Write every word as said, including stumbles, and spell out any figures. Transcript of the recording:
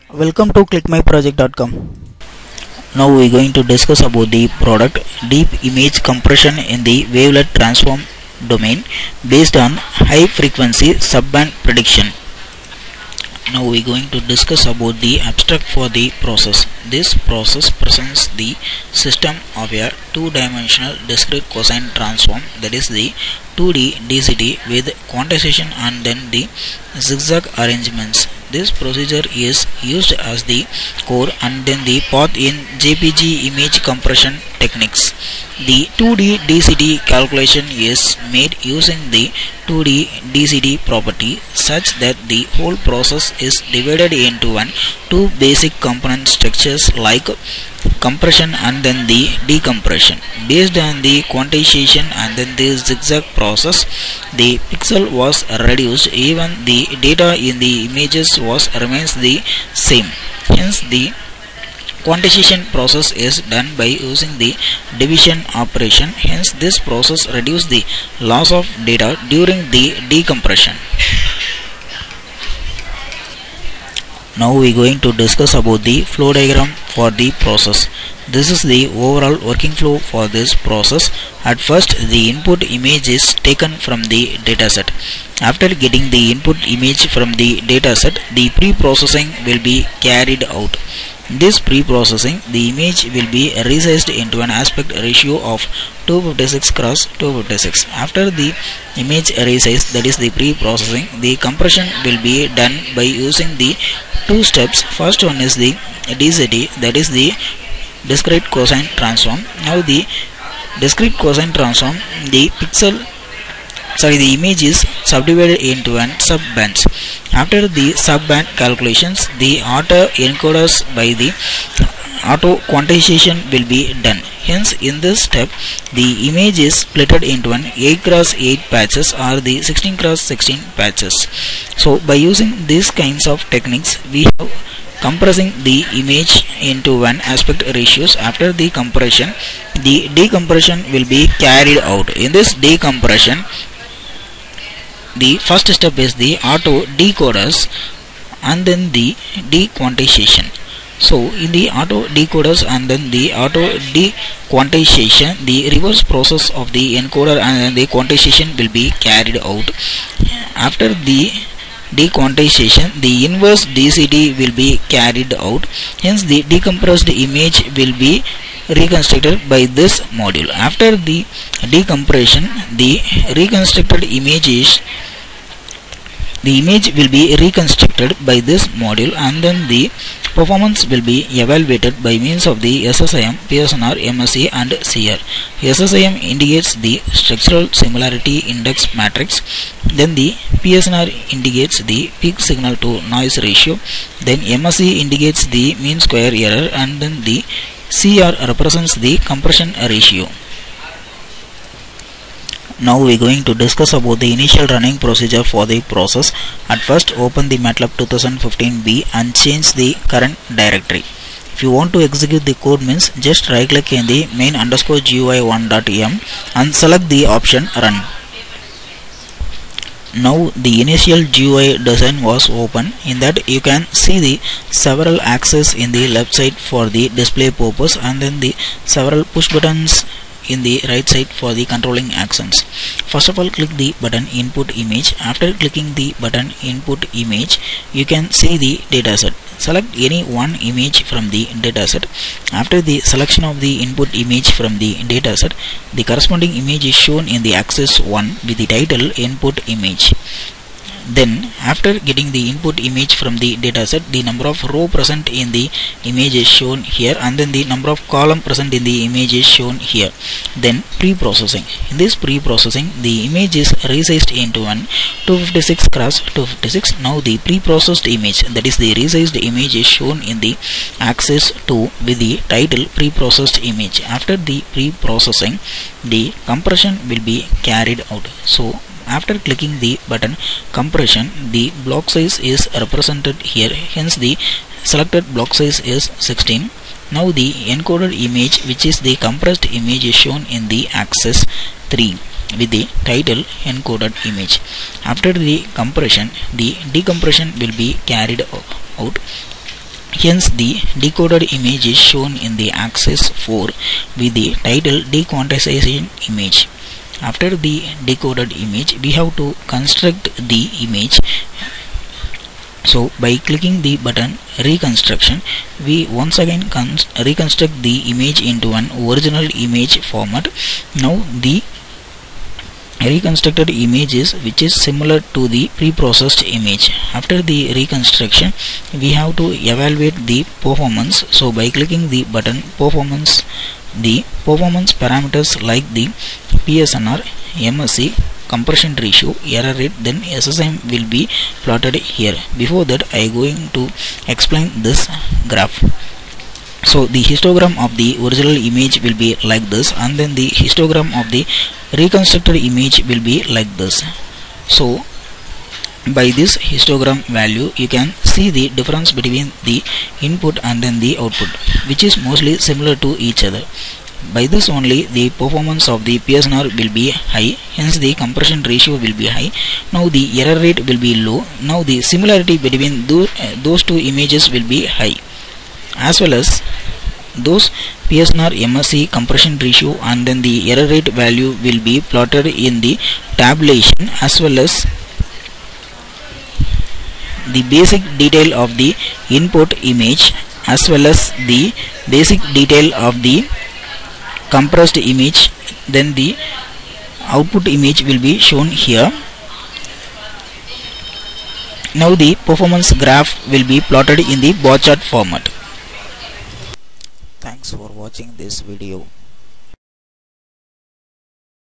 Welcome to click my project dot com. Now we are going to discuss about the product deep image compression in the wavelet transform domain based on high frequency subband prediction. Now we are going to discuss about the abstract for the process. This process presents the system of a two-dimensional discrete cosine transform, that is the two D D C T with quantization and then the zigzag arrangements. This procedure is used as the core and then the path in J P G image compression techniques. The two D D C T calculation is made using the two D D C T property such that the whole process is divided into one two basic component structures like compression and then the decompression. Based on the quantization and then the zigzag process, the pixel was reduced, even the data in the images was remains the same. Hence the quantization process is done by using the division operation. Hence this process reduces the loss of data during the decompression. Now we are going to discuss about the flow diagram for the process. This is the overall working flow for this process. At first the input image is taken from the dataset. After getting the input image from the dataset, the pre-processing will be carried out. In this pre-processing, the image will be resized into an aspect ratio of two fifty-six cross two fifty-six. After the image resize, that is the pre-processing, the compression will be done by using the two steps. First one is the D C T, that is the discrete cosine transform. Now the discrete cosine transform, the pixel sorry the image is subdivided into an subbands. After the subband calculations, the auto-encoders by the auto quantization will be done. Hence in this step the image is splitted into an eight cross eight patches or the sixteen cross sixteen patches. So by using these kinds of techniques, we have compressing the image into one aspect ratios. After the compression, the decompression will be carried out. In this decompression, the first step is the auto-decoders and then the dequantization. So in the auto-decoders and then the auto-dequantization, the reverse process of the encoder and then the quantization will be carried out. After the dequantization, the inverse D C T will be carried out. Hence the decompressed image will be reconstructed by this module. After the decompression, the reconstructed image is the image will be reconstructed by this module and then the performance will be evaluated by means of the S S I M, P S N R, M S E and C R. S S I M indicates the structural similarity index matrix, then the P S N R indicates the peak signal to noise ratio, then M S E indicates the mean square error and then the C R represents the compression ratio. Now we are going to discuss about the initial running procedure for the process. At first open the MATLAB twenty fifteen B and change the current directory. If you want to execute the code means just right click in the main underscore G U I one dot M and select the option run. Now the initial G U I design was open. In that you can see the several axes in the left side for the display purpose and then the several push buttons in the right side for the controlling actions. First of all, click the button input image. After clicking the button input image, you can see the dataset. Select any one image from the dataset. After the selection of the input image from the dataset, the corresponding image is shown in the axis one with the title input image. Then after getting the input image from the dataset, the number of row present in the image is shown here and then the number of column present in the image is shown here. Then pre-processing. In this pre-processing, the image is resized into one two fifty-six cross two fifty-six. Now the pre-processed image, that is the resized image, is shown in the axis two with the title pre-processed image. After the pre-processing, the compression will be carried out. So after clicking the button compression, the block size is represented here. Hence the selected block size is sixteen. Now the encoded image, which is the compressed image, is shown in the axis three with the title encoded image. After the compression, the decompression will be carried out. Hence the decoded image is shown in the axis four with the title dequantization image. After the decoded image, we have to construct the image. So by clicking the button reconstruction, we once again reconstruct the image into an original image format. Now the reconstructed image is which is similar to the pre-processed image. After the reconstruction, we have to evaluate the performance. So by clicking the button performance, the performance parameters like the P S N R, M S C, compression ratio, error rate, then S S M will be plotted here. Before that, I am going to explain this graph. So the histogram of the original image will be like this, and then the histogram of the reconstructed image will be like this. So by this histogram value, you can see the difference between the input and then the output, which is mostly similar to each other. By this only the performance of the P S N R will be high, hence the compression ratio will be high. Now the error rate will be low. Now the similarity between those, uh, those two images will be high, as well as those P S N R, M S C, compression ratio, and then the error rate value will be plotted in the tabulation, as well as the basic detail of the input image, as well as the basic detail of the compressed image. Then the output image will be shown here. Now the performance graph will be plotted in the bar chart format. Thanks for watching this video.